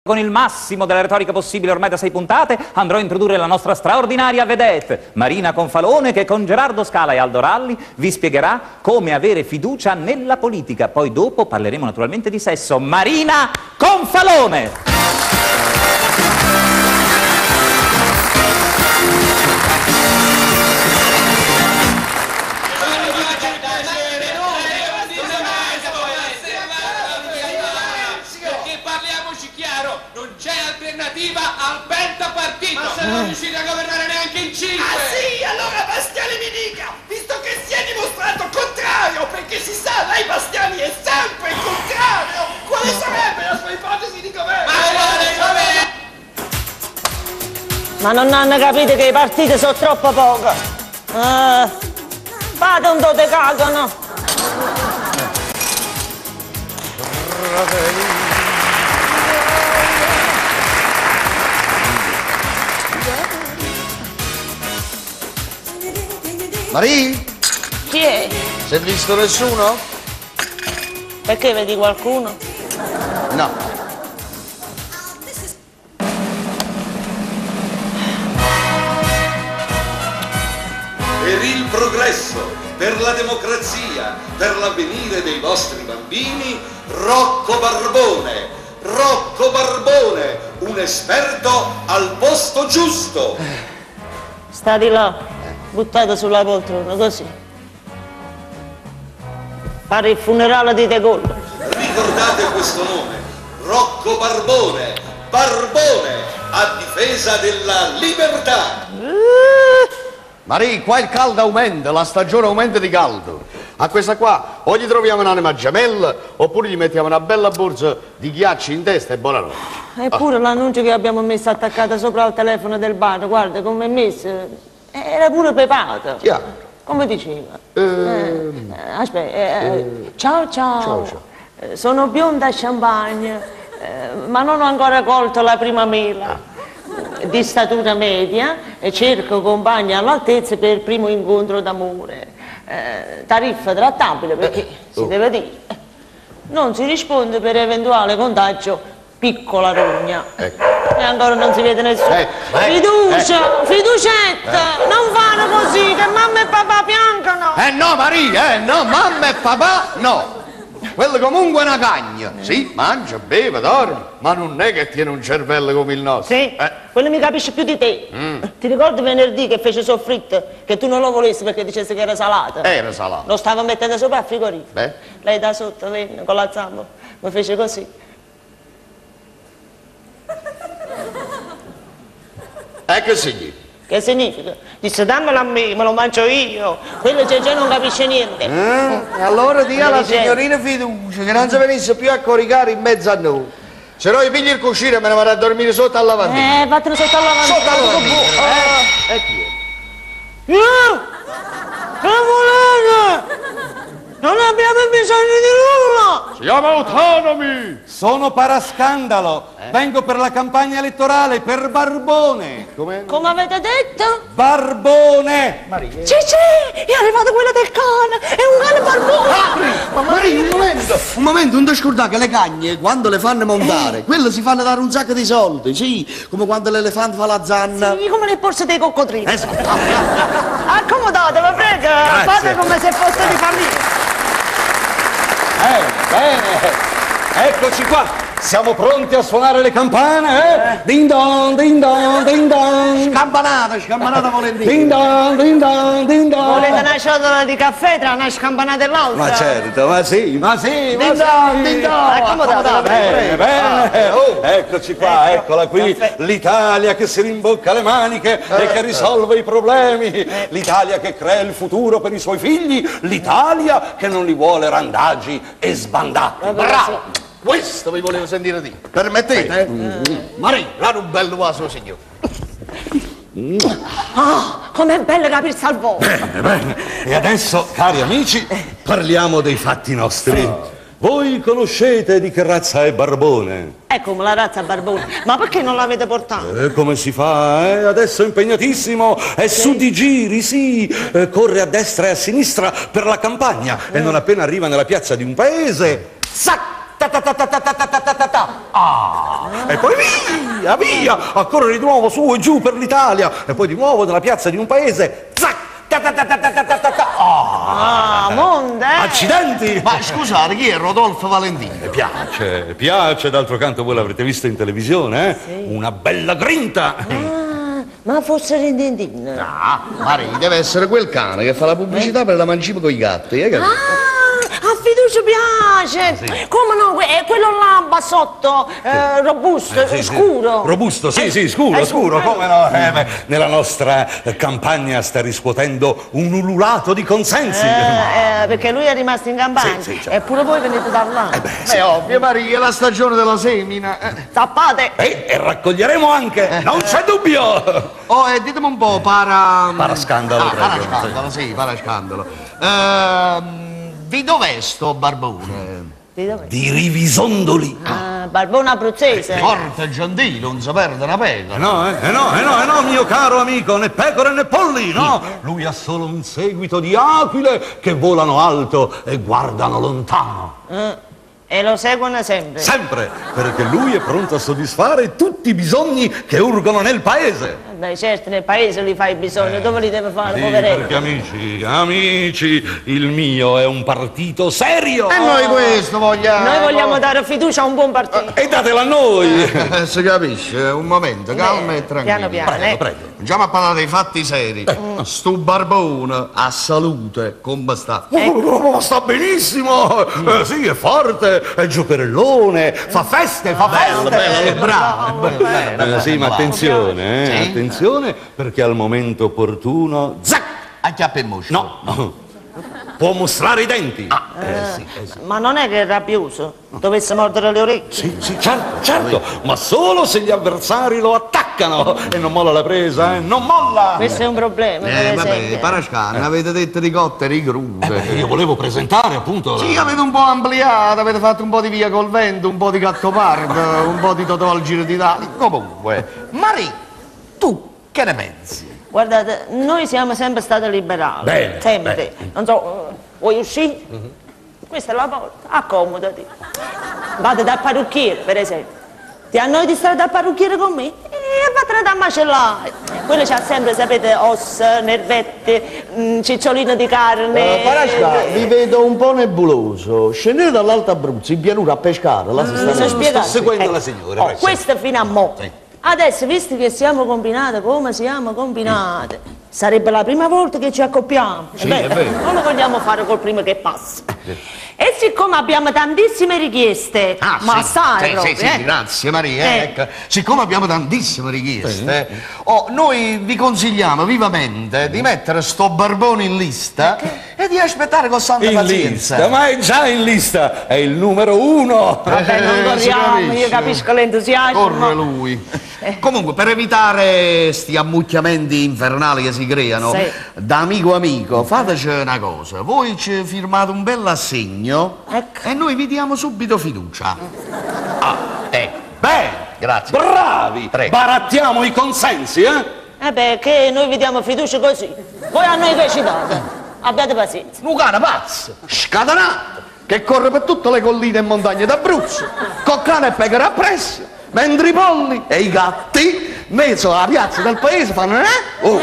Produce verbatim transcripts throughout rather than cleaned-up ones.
Con il massimo della retorica possibile ormai da sei puntate andrò a introdurre la nostra straordinaria vedette, Marina Confalone, che con Gerardo Scala e Aldo Ralli vi spiegherà come avere fiducia nella politica. Poi dopo parleremo naturalmente di sesso. Marina Confalone! Al pentapartito! Ma se non riuscite a governare neanche in cinque! Ah sì, allora Bastiani mi dica, visto che si è dimostrato contrario, perché si sa, lei Bastiani è sempre il contrario, quale sarebbe la sua ipotesi di governo? Ma non hanno capito che i partiti sono troppo poco. Uh, fate un do te cagano. Marie? Chi è? Si è visto nessuno? Perché vedi qualcuno? No. Per il progresso, per la democrazia, per l'avvenire dei vostri bambini, Rocco Barbone. Rocco Barbone, un esperto al posto giusto. Sta di là. Buttato sulla poltrona, così. Pare il funerale di De Gaulle. Ricordate questo nome, Rocco Barbone, Barbone, a difesa della libertà. Marie, qua il caldo aumenta, la stagione aumenta di caldo. A questa qua o gli troviamo un'anima gemella oppure gli mettiamo una bella borsa di ghiacci in testa e buonanotte. Eppure ah. L'annuncio che abbiamo messo attaccata sopra il telefono del bar, guarda come è messo. Era pure pepato. Chiaro. Come diceva? Ehm... Eh, aspetta, eh, eh, ciao, ciao ciao ciao. Eh, sono bionda a champagne, eh, ma non ho ancora colto la prima mela. Ah. Di statura media e cerco compagni all'altezza per il primo incontro d'amore. Eh, tariffa trattabile perché eh. si oh. deve dire. Non si risponde per eventuale contagio. Piccola rogna. Ecco. E ancora non si vede nessuno. Ecco, ecco, fiducia, ecco. Fiducetta, ecco. Non fanno così, che mamma e papà piangano. Eh no, Maria, eh no, mamma e papà no. Quello comunque è una cagna. Sì, mangia, beve, dorme, ma non è che tiene un cervello come il nostro. Sì, eh. quello mi capisce più di te. Mm. Ti ricordi venerdì che fece soffritto, che tu non lo volessi perché dicessi che era salato? Era salato. Lo stava mettendo sopra al frigorifero. Beh. Lei da sotto venne con la zampa, mi fece così. E che significa? Che significa? Disse dammelo a me, me lo mangio io. Quello Gegè non capisce niente. Eh, allora dia alla signorina fiducia che non si venisse più a coricare in mezzo a noi. Se no io piglio il cuscino e me ne vado a dormire sotto al lavandino. Eh, vattene sotto al lavandino. Sotto al lavandino. Eh? E chi è? Io! Cavolone! Non abbiamo bisogno di nulla! Siamo autonomi! Sono parascandalo! Eh? Vengo per la campagna elettorale, per Barbone! Come? Come avete detto? Barbone! Maria! Cicì! È arrivato quello del cane! È un cane barbone! Ah, ma Maria, un momento! Un momento, non ti scordare che le cagne, quando le fanno montare, eh. quelle si fanno dare un sacco di soldi, sì! Come quando l'elefante fa la zanna! Sì, come le borse dei coccodrilli! Esatto! Accomodatevi, prego! Grazie. Fate come se foste di famiglia! Eh, bene, eccoci qua, siamo pronti a suonare le campane, eh? eh. Ding dong, ding dong, ding dong. Scampanata, scampanata volentieri. Ding dong, ding dong, ding dong. Volete una ciotola di caffè tra una scampanata e l'altra? Ma certo, ma sì, ma sì, ding ma dong, sì. ding dong. Accomodatevi. Bene, bene, oh, eccoci qua, eccola qui, l'Italia che si rimbocca le maniche eh. e che risolve i problemi, eh. l'Italia che crea il futuro per i suoi figli, l'Italia che non li vuole randagi e sbandati. Bravo! Questo vi volevo sentire dire. Permettete? Mm. Maria, date un bello vaso, signore. Ah, com'è bello capirsi al volo. Bene, bene. E adesso, cari amici, parliamo dei fatti nostri. Oh. Voi conoscete di che razza è Barbone? È come la razza Barbone, ma perché non l'avete portato? Eh, come si fa, eh? Adesso è impegnatissimo, è sì. Su di giri, sì, eh, corre a destra e a sinistra per la campagna eh. E non appena arriva nella piazza di un paese, sac, ta ta ta ta ta ta ta ta ta, Ah, e poi via, via, a correre di nuovo su e giù per l'Italia, e poi di nuovo nella piazza di un paese, zac, ta ta ta ta ta ta ta ta ta. Ah, Monte! Accidenti! Ma scusate, chi è Rodolfo Valentino? Mi piace, piace, d'altro canto voi l'avrete visto in televisione, eh? Sì. Una bella grinta! Ah, ma forse Rindindin. Ah, Maria, deve essere quel cane che fa la pubblicità eh? per la mancima con i gatti, eh? Ah, a fiducia piace! Sì. Come no? È quello là bassotto, eh, robusto, eh, sì, scuro. Sì. Robusto, sì, eh, sì, scuro, eh, scuro, come no? Eh, beh, nella nostra campagna sta riscuotendo un ululato di consensi. Eh, eh, perché lui è rimasto in campagna. Sì, sì, certo. Eppure voi venite da là. Eh beh, Beh, sì. ovvio, Maria, è la stagione della semina. Eh. Tappate! Eh, e raccoglieremo anche, non c'è dubbio! Oh, e ditemi un po', para... Parascandalo, ah, prego. parascandalo, sì, parascandalo. Ehm, di dov'è sto barbone? Di dov'è? Di Rivisondoli. Ah, Barbone abruzzese. Forte gentile, non si perde una pecora. Eh no, eh, eh no, eh no, eh no, mio caro amico, né pecore né polli, no! Lui ha solo un seguito di aquile che volano alto e guardano lontano. Eh, e lo seguono sempre. Sempre, perché lui è pronto a soddisfare tutti i bisogni che urgono nel paese. Eh beh, certo, nel paese li fai bisogno, dove li deve fare, Sì, poveretto? perché amici, amici, il mio è un partito serio. E noi questo vogliamo. Noi vogliamo dare fiducia a un buon partito. E datela a noi. Eh, si capisce, un momento, calma Beh, e tranquillo. piano piano, Prego, eh. prego. Andiamo a parlare dei fatti seri. Sto barbone a salute, come sta? Oh, sta benissimo, eh, sì, è forte, è giocherellone, fa feste, fa feste. bello, bravo, bello, Eh, bello, sì, ma bello. attenzione, eh, Sì? attenzione, perché al momento opportuno, zac, A chiappe e moscio. no, può mostrare i denti. Eh, sì, eh, sì. Ma non è che è rabbioso? Dovesse mordere le orecchie? Sì, sì, certo, certo, ma solo se gli avversari lo attaccano e non molla la presa, eh, non molla. Questo è un problema, Eh, per vabbè, esempio. Parascan, avete detto ricotte crude. Eh, io volevo presentare appunto. Sì, avete un po' ampliato, avete fatto un po' di via col vento, un po' di Gattopardo, un po' di Totò al Giro d'Italia. Comunque, Marie, tu che ne pensi? Guardate, noi siamo sempre stati liberali. Bene, Sempre. bene. Non so, eh, vuoi uscire? Questa è la porta, accomodati. Vado dal parrucchiere, per esempio. Ti annoi di stare dal parrucchiere con me? E vattene da macellare. Quello c'ha sempre, sapete, ossa, nervette, mh, ciccioline di carne. Eh, Parascan, vi vedo un po' nebuloso. Scendete dall'Alto Abruzzo, in pianura a pescare. Là si Mi sta sono spiegato. Sto seguendo Ecco. la signora, Oh, prego. questo fino a mo'. Adesso, visto che siamo combinate come siamo combinate, sarebbe la prima volta che ci accoppiamo. Sì, è vero. Non lo vogliamo fare col primo che passa. E siccome abbiamo tantissime richieste, Ah, ma sì, sai sì, proprio, sì, sì, eh? grazie Maria. Eh. Ecco, siccome abbiamo tantissime richieste, oh, noi vi consigliamo vivamente di mettere sto barbone in lista e di aspettare con santa In pazienza. lista, ma è già in lista, è il numero uno. Vabbè, non Eh, si corriamo, io capisce. capisco l'entusiasmo. Corre lui. Comunque, per evitare sti ammucchiamenti infernali che si creano, Sì. da amico a amico, fateci una cosa. Voi ci firmate un bel assegno Ecco. e noi vi diamo subito fiducia. Ah, ecco. Bene, Grazie. bravi, Prego. barattiamo i consensi, eh? Eh beh, che noi vi diamo fiducia così. Voi a noi invece date. Abbiate pazienza. Un cane pazzo, scatanato, che corre per tutte le colline e montagne d'Abruzzo, con cane e pecore appresso, mentre i polli e i gatti, in mezzo alla piazza del paese, fanno eh? Oh,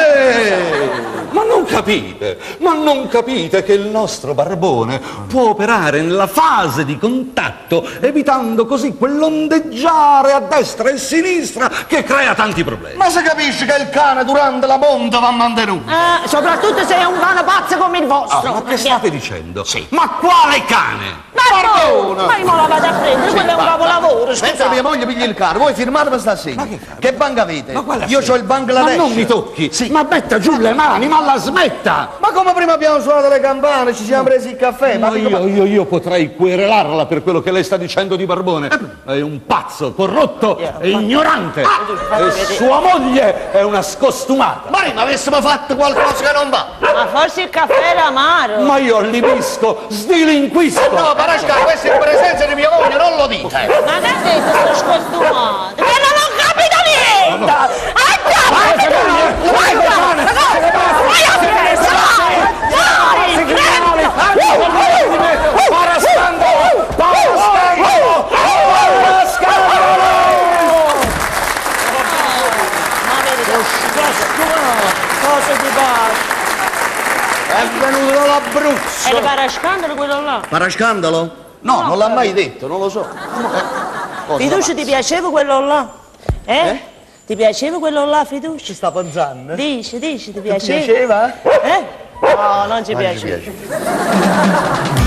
eh! Ma non capite, ma non capite che il nostro barbone può operare nella fase di contatto, evitando così quell'ondeggiare a destra e a sinistra che crea tanti problemi. Ma si capisce che il cane durante la monta va mantenuto? Eh, soprattutto se è un cane pazzo come il vostro. Ah, ma che state dicendo? Sì. Ma quale cane? Barbone! Ma io me la vado a prendere, quello è un capolavoro, Mentre scusate. mia moglie piglia il cane, voi firmate per stasera. Ma che cane? Che banca avete? Ma quale Io assegno? ho il Bangladesh. Ma non mi tocchi! Sì. Ma metta giù le mani, ma la smetta! Ma come prima abbiamo suonato le campane, ci siamo presi il caffè, ma Ma io, io, io potrei querelarla per quello che lei sta dicendo di Barbone. È un pazzo, corrotto e ignorante. E sua moglie è una scostumata. Mari, ma avessimo fatto qualcosa che non va. Ma forse il caffè era amaro. Ma io allibisco, sdilinquisco. No, Parasca, questo in presenza di mia moglie, non lo dite. Ma che ha detto sto scostumato? Che non ho capito niente! Parascandalo! Parascandalo! Parascandalo! cosa ti passa? È venuto dall'Abruzzo. E le pare scandalo quello là? Parascandalo? No, non l'ha mai detto, non lo so. Cosa Fiducia, fa? ti piaceva quello là? Eh? Eh? Ti piaceva quello là, Fiducia? Ci sta pensando? Dici, dici, ti Ti piaceva? piaceva? Eh? No, non ci Non ci piace. piace.